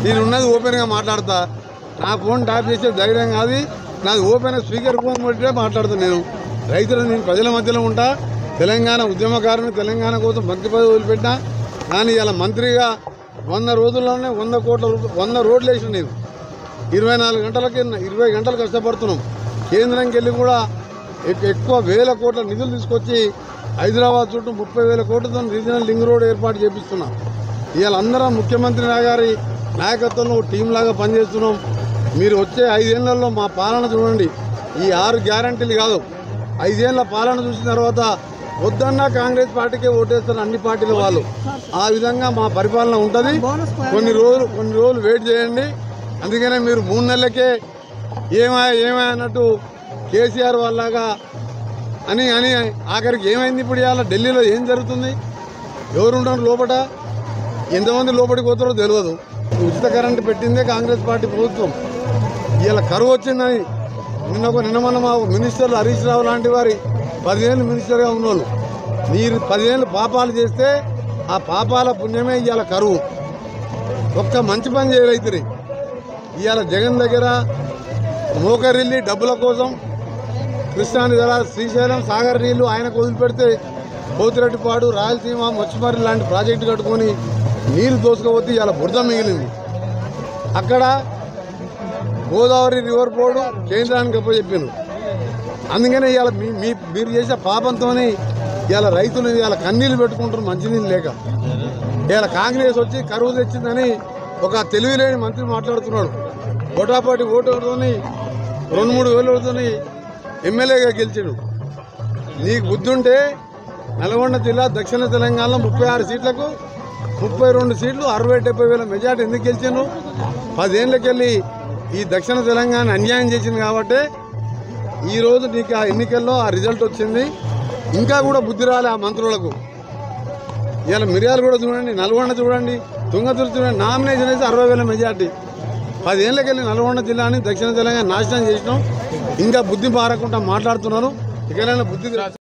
నేనున్నది ఓపెన్గా మాట్లాడతా. నా ఫోన్ ట్యాప్ చేసే ధైర్యం కాదు నాది. ఓపెన్ స్పీకర్ ఫోన్ పెట్టి మాట్లాడుతాను. నేను రైతులను, నేను ప్రజల మధ్యలో ఉంటా. తెలంగాణ ఉద్యమకారుని, తెలంగాణ కోసం మంత్రి పదవి వదిలిపెట్టినా. కానీ ఇలా మంత్రిగా 100 రోజుల్లోనే 100 రోడ్లు వేసిన నేను. 24 గంటలకి 20 గంటలు కష్టపడుతున్నాం. కేంద్రంకి వెళ్ళి కూడా ఎక్కువ వేల కోట్ల నిధులు తీసుకొచ్చి హైదరాబాద్ చుట్టూ 30,000 కోట్లతో రీజనల్ లింక్ రోడ్ ఏర్పాటు చేపిస్తున్నాం. ఇవాళ అందరం ముఖ్యమంత్రి గారి నాయకత్వంలో టీం లాగా పనిచేస్తున్నాం. మీరు వచ్చే 5 ఏళ్లలో మా పాలన చూడండి. ఈ 6 గ్యారంటీలు కాదు, 5 ఏళ్ల పాలన చూసిన తర్వాత వద్దన్నా కాంగ్రెస్ పార్టీకే ఓటేస్తారు అన్ని పార్టీల వాళ్ళు. ఆ విధంగా మా పరిపాలన ఉంటుంది. కొన్ని రోజులు వెయిట్ చేయండి. అందుకనే మీరు 3 నెలలకే ఏమా అన్నట్టు కేసీఆర్ వాళ్ళగా అని ఆఖరికి ఏమైంది? ఇప్పుడు ఇవాళ ఢిల్లీలో ఏం జరుగుతుంది? ఎవరుంటారు లోపల? ఎంతమంది లోపలికి పోతారో తెలియదు. ఉచిత కరెంటు పెట్టిందే కాంగ్రెస్ పార్టీ ప్రభుత్వం. ఇవాళ కరువు వచ్చిందని నిన్న మొన్న మా మినిస్టర్లు హరీష్ రావు లాంటి వారి 10 ఏళ్ళు మినిస్టర్గా ఉన్నోళ్ళు మీరు 10 ఏళ్ళు పాపాలు చేస్తే ఆ పాపాల పుణ్యమే ఇవాళ కరువు. ఒక్క మంచి పని చేయరైతురి. ఇవాళ జగన్ దగ్గర మోకరిల్లి డబ్బుల కోసం కృష్ణాని జల, శ్రీశైలం, సాగర్ నీళ్లు ఆయనకు వదిలిపెడితే పోతిరెడ్డిపాడు, రాయలసీమ, మచ్చిమర్రి లాంటి ప్రాజెక్టు కట్టుకొని నీళ్లు దోసుకపోతే ఇవాళ బురద మిగిలింది. అక్కడ గోదావరి రివర్ బోర్డు కేంద్రానికి అప్పచెప్పాను. అందుకనే ఇవాళ మీరు చేసే పాపంతో ఇవాళ రైతులు ఇవాళ కన్నీళ్ళు పెట్టుకుంటారు మంచినీళ్ళు లేక. ఇవాళ కాంగ్రెస్ వచ్చి కరువు తెచ్చిందని ఒక తెలివిలేని మంత్రి మాట్లాడుతున్నాడు. గొటాపాటి ఓటుతోని 2-3 వేలతో ఎమ్మెల్యేగా గెలిచాడు. నీకు బుద్ధి ఉంటే నల్గొండ జిల్లా దక్షిణ తెలంగాణలో 36 సీట్లకు 32 సీట్లు 60-70 వేల మెజార్టీ ఎందుకు గెలిచాను? 10 ఏళ్ళకెళ్ళి ఈ దక్షిణ తెలంగాణ అన్యాయం చేసింది కాబట్టి ఈరోజు నీకు ఆ ఎన్నికల్లో ఆ రిజల్ట్ వచ్చింది. ఇంకా కూడా బుద్ధి రాలే ఆ మంత్రులకు. ఇవాళ మిర్యాలు కూడా చూడండి, నల్గొండ చూడండి, తుంగతుర్తి చూడండి. నామినేషన్ అయితే 60 వేల మెజార్టీ. 10 ఏళ్ళకెళ్ళి నల్గొండ జిల్లాని దక్షిణ తెలంగాణ నాశనం చేసినాం. ఇంకా బుద్ధి మారకుండా మాట్లాడుతున్నారు. ఇకనైనా బుద్ధి